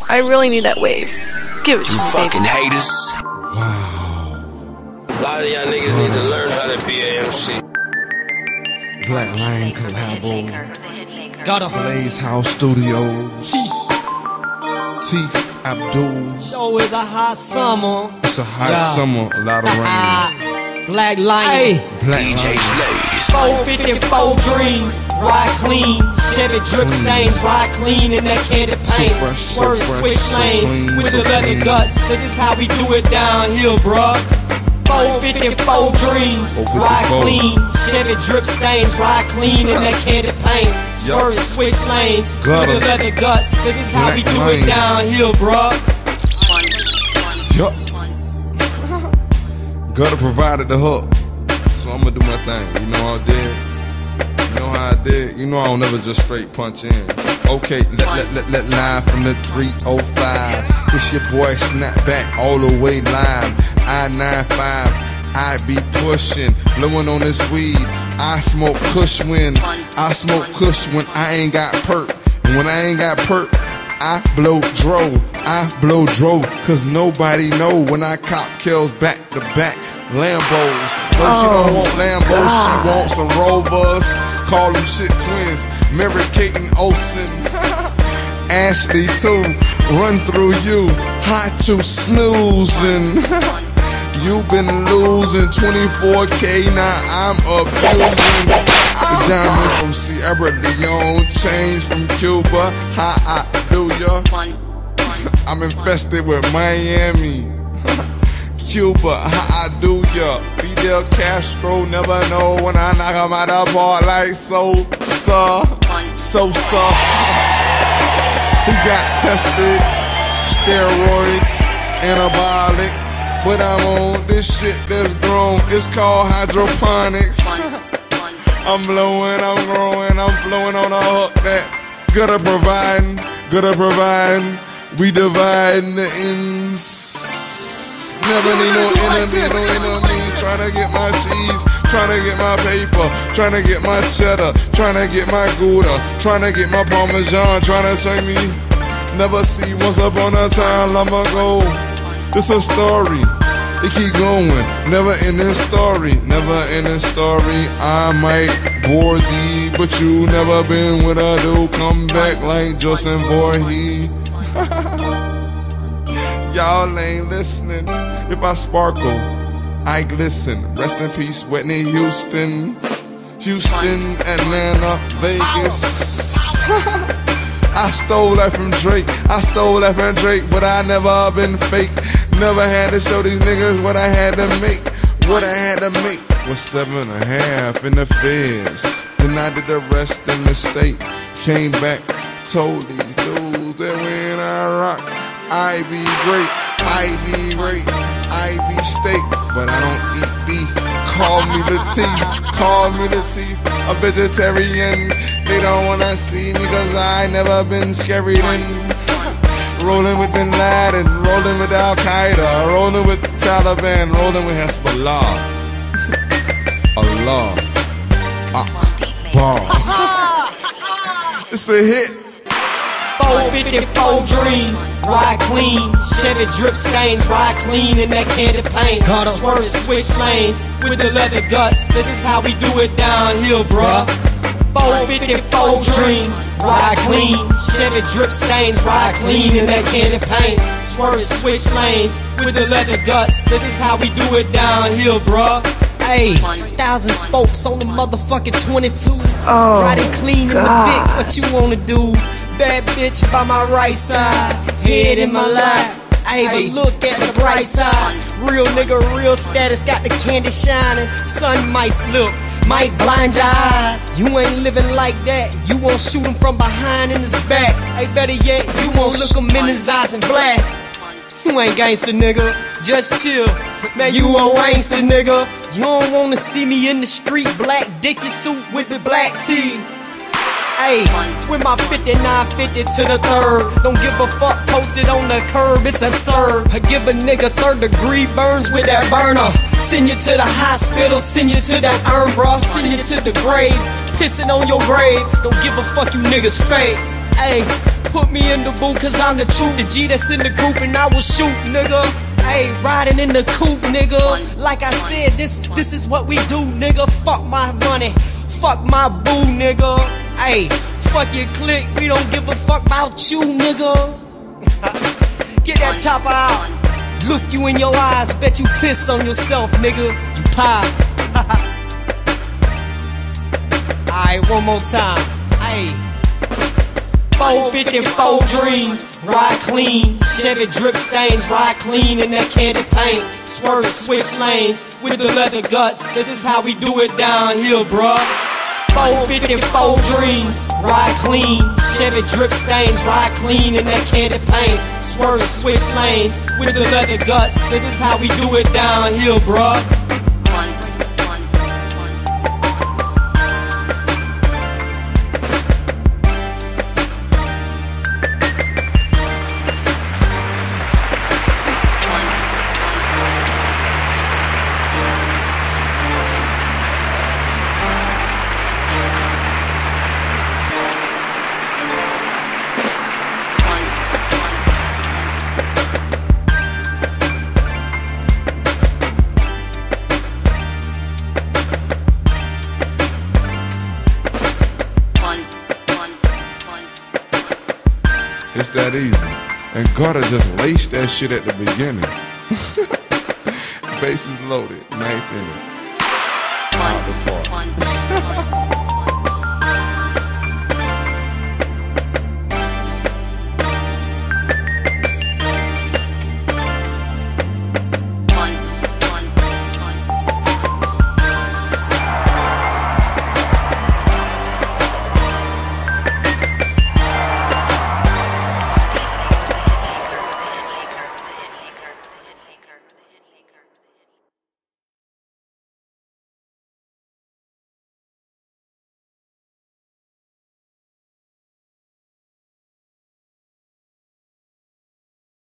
I really need that wave. Give it to me, baby. Fucking haters. Wow. A lot of y'all niggas need to learn how to be an MC. Black Lion collabo. Got a Blaze House Studios. Teeth Abdul. show is a hot summer. It's a hot summer, a lot of rain. Black Lion. Black DJ Lion. Slays. 454 dreams, ride clean. Chevy drip stains, ride clean in that candy paint. fresh, so Swerve, fresh, switch so lanes clean, with so the leather clean. guts. This is how we do it downhill, bruh. 454 dreams, 454. ride clean. Chevy drip stains, ride clean in that candy paint. Swerve, switch lanes with Gutter. the leather guts. This is how we Black do it Lion. downhill, bruh. Yup. Gutter provided the hook. So I'ma do my thing. You know how I did? You know how I did? You know I don't never just straight punch in. Okay, let live from the 305. It's your boy Snapback all the way live. I-95, I be pushing, blowing on this weed. I smoke kush when I smoke kush when I ain't got perk. And when I ain't got perk, I blow dro, cause nobody know when I cop kills back to back Lambos. No, she don't want Lambos, she wants some Rovers. Call them shit twins, Mary Kate and Olsen. Ashley too, run through you, hot you snoozing. You been losing 24K, now I'm abusing. The diamonds from Sierra Leone, change from Cuba, how I do ya? I'm infested with Miami, Cuba, how I do ya? Fidel Castro, never know when I knock him out of bar like Sosa. He got tested, steroids, anabolic. But I'm on this shit that's grown. It's called hydroponics. I'm blowing, I'm growing, I'm flowing on a hook that gotta provide. We dividing the ends. Never need no enemies, Tryna get my cheese, tryna get my paper, tryna get my cheddar, tryna get my Gouda, tryna get my Parmesan, tryna say me. Never see once upon a time, I'ma go. It's a story, it keep going, never ending story, never ending story. I might bore thee, but you never been with a dude. Come back like Joseph Voorhees. Y'all ain't listening. If I sparkle, I glisten. Rest in peace, Whitney Houston, Atlanta, Vegas. I stole that from Drake, but I never been fake. Never had to show these niggas what I had to make. What I had to make was 7.5 in the feds. Then I did the rest in the state. Came back, told these dudes that when I rock, I be great, I be steak, but I don't eat beef. Call me the teeth, a vegetarian. They don't wanna see me cause I never been scary then. Rolling with Bin Laden, rolling with Al Qaeda, rolling with Taliban, rolling with Hezbollah. Allah Akbar. It's a hit. 454 dreams, ride clean. Chevy drip stains, ride clean in that candy paint. Swerve, switch lanes with the leather guts. This is how we do it downhill, bruh. 454 dreams, ride clean. Chevy drip stains, ride clean in that candy paint. Swerve, switch lanes with the leather guts. This is how we do it downhill, bruh. Ayy, 1,000 spokes on the motherfucking 22. Riding clean in the Vic, what you wanna do? Bad bitch by my right side, head in my lap. Ayy, but look at the bright side. Real nigga, real status, got the candy shining. Sun might slip, might blind your eyes. You ain't living like that. You won't shoot him from behind in his back. Ayy, better yet, you won't look him in his eyes and blast. You ain't gangsta, nigga, just chill. Man, you a wankster, nigga. You don't wanna see me in the street, black dicky suit with the black tee. Ayy, with my 5950 to the third. Don't give a fuck, posted on the curb, it's absurd. I give a nigga 3rd-degree burns with that burner. Send you to the hospital, send you to that urn, bruh. Send you to the grave, pissing on your grave. Don't give a fuck, you niggas fake. Ayy, Put me in the booth cause I'm the truth. The G that's in the group and I will shoot, nigga. Hey, riding in the coupe, nigga. Like I said, this is what we do, nigga. Fuck my money, fuck my boo, nigga. Hey, fuck your clique, we don't give a fuck about you, nigga. Get that chopper out, look you in your eyes, bet you piss on yourself, nigga. You pie. Alright, one more time. Hey. 454 dreams, ride clean. Chevy drip stains, ride clean in that candy paint. Swerve switch lanes with the leather guts. This is how we do it down here, bruh. 454 dreams, ride clean. Chevy drip stains, ride clean in that candy paint. Swerve switch lanes with the leather guts. This is how we do it down here, bruh. It's that easy. And Gutter just laced that shit at the beginning. Bases loaded, ninth inning. Out the park.